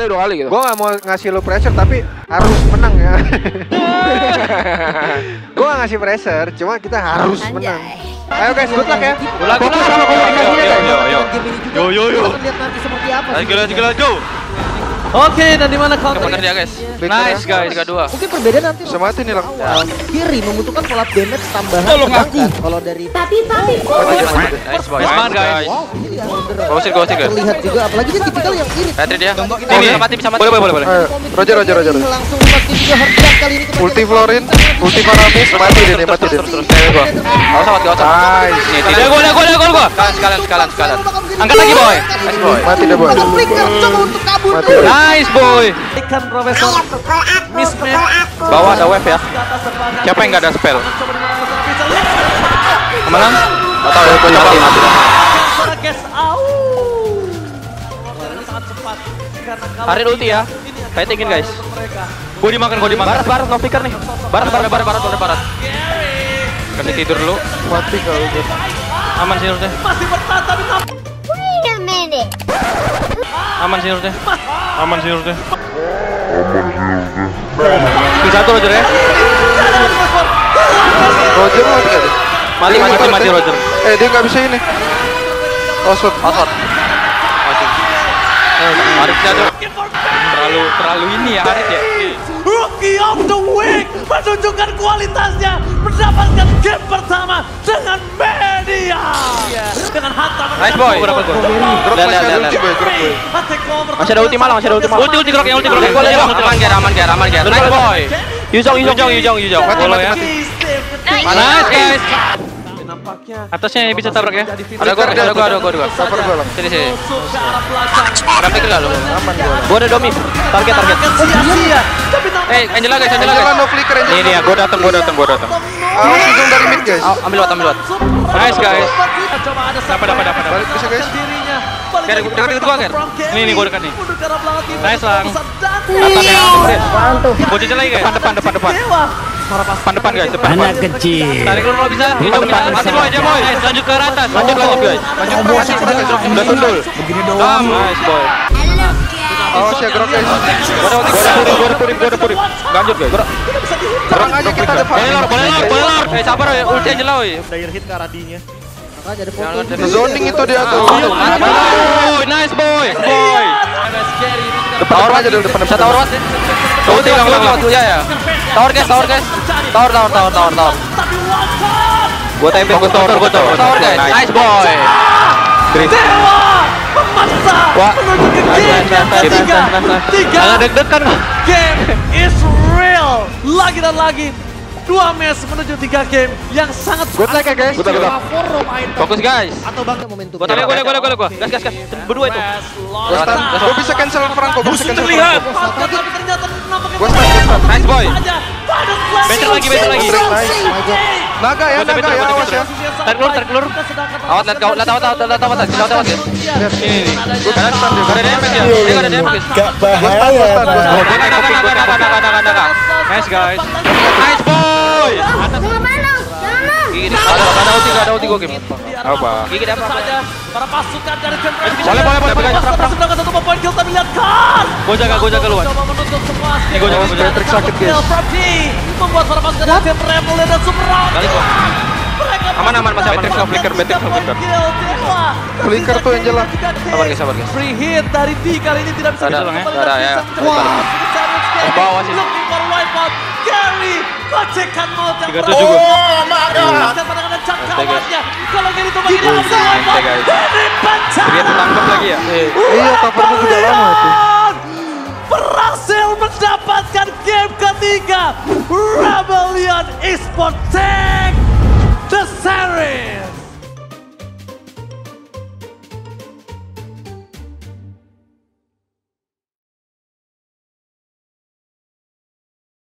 2 kali gitu. Gue gak mau ngasih lo pressure tapi harus menang ya. Gue gak ngasih pressure, cuma kita harus menang. Ayo guys, good luck ya. Fokus sama komunikasinya guys. Yo. Lihat nanti seperti apa. Let's go. Oke, dan di mana counter? Bener dia guys. Nice guys. 3-2. Mungkin perbedaan nanti. Bisa mati nih lang. Kiri membutuhkan pola damage tambahan. Tolong aku. Kalau dari Nice boy. Semangat guys. ini ya order. Gosir guys. Terlihat juga, apalagi dia tipikal yang irit. Patrick dia. Bisa mati. Boleh. Roger. Langsung mati juga hard kali ini. Ulti Florin, ulti Faramis, mati dia. Terus gua. Gak usah. Nice. Nih, Tidak gol. Sekalian. Angkat lagi boy. Nice boy. Mati deh boy. Flicker coba untuk kabur. Mati deh. Nice boy. Ikan Profesor mismatch. Bawah ada wave ya. Siapa yang gak ada spell? Kemana? Atau ya, gue mati. Harin ulti ya. Fightingin guys. Gue dimakan. Barat, no flicker nih. Barat. Kasih tidur dulu. Mati kalau gue. Aman sih harusnya. Wait a minute. Aman sih harusnya. Bisa tuh Roger ya. Roger mati gak deh? Mati Roger. Dia gak bisa ini. Osot. Arif jatuh. Terlalu ini ya Arif ya. Rookie of the Week menunjukkan kualitasnya, mendapatkan game pertama dengan media dengan hantaman. Nice boy. Grok masih ada ulti boy, grok boy. Masih ada ulti malang. Ulti grok. Aman ger. Nice boy. Yujong. Follow ya. Nice guys. Nampaknya Atasnya bisa tabrak ya. Ada gua. Sabar gue lang. Sini. ada Rapid enggak lu? Aman gue. Gua ada domi. Target. sia-sia. Tapi nampaknya Angela guys. Angela no flicker Angela. Ini dia, gua datang. Langsung dari mid guys. Ambil lot. Nice guys. coba ada Dapat. Balik bisa guys. dirinya. Ger, dekat gua, Ger. Ini gua dekat nih. Nice, Lang. Atas ya. Gua cicil lagi guys. Depan. Depan guys. Anak kecil. Tarik dulu kalau bisa. Hidung bisa. Mati boy aja boy. Nice, lanjut ke atas. Lanjut guys. Udah tundul. Nice boy. Awas ya grok guys. Gua ada purim. Lanjut guys. Serang aja kita depan. Boleh lor. Sabar ya, ulti Angela woi. Makanya ada foto. Zoning itu dia tuh. Nice boy. Depan aja dulu depan. Bisa tower wat. Ulti ulang ya. Tower guys. Tower. Gua tembak tower guys. Nice boy. Dewa memaksa menuju ke game yang ketiga. Jangan deg-degan. Game is real. Lagi dan lagi. 2 match menuju 3 game yang sangat Good luck ya guys. Fokus guys. Atau bangga momentum. Gua. Gas. Berdua itu. Gue bisa cancel Franco. terlihat. tapi ternyata nampaknya Gue stun. Nice boy. Better lagi. Naga ya awas ya. Tarik keluar. Awat, lihat awat. Ini. Gua ada damage ya. Dia enggak ada damage. Gak bahaya. Nice guys. Nice boy. Gigi ini ada ulti gua game. Apa? Gigi dapat saja para pasukan dari tim Boleh, guys. sedangkan satu poin kill tapi lihat kan Gua jaga luan. coba menuntut semua Ini gua jaga. Patrick sakit guys. membuat para pasukan dari tim Rebel dan Super Round Balik gua. Aman masih aman. Patrick flicker. Flicker tuh Angela. Sabar guys. Free hit dari D kali ini tidak bisa Ada, kembali ada, ya. Wah. Bawah sih. Looking for wipeout. Gary pecahkan mode yang 37 gua. Melepaskan pandangan dan jangkauannya. Kalau Gary itu bagi dia langsung wipeout. guys. Gary pecah. Dia tertangkap lagi ya. Iya covernya juga lama tuh. Berhasil mendapatkan game ketiga. Rebellion Esports Tag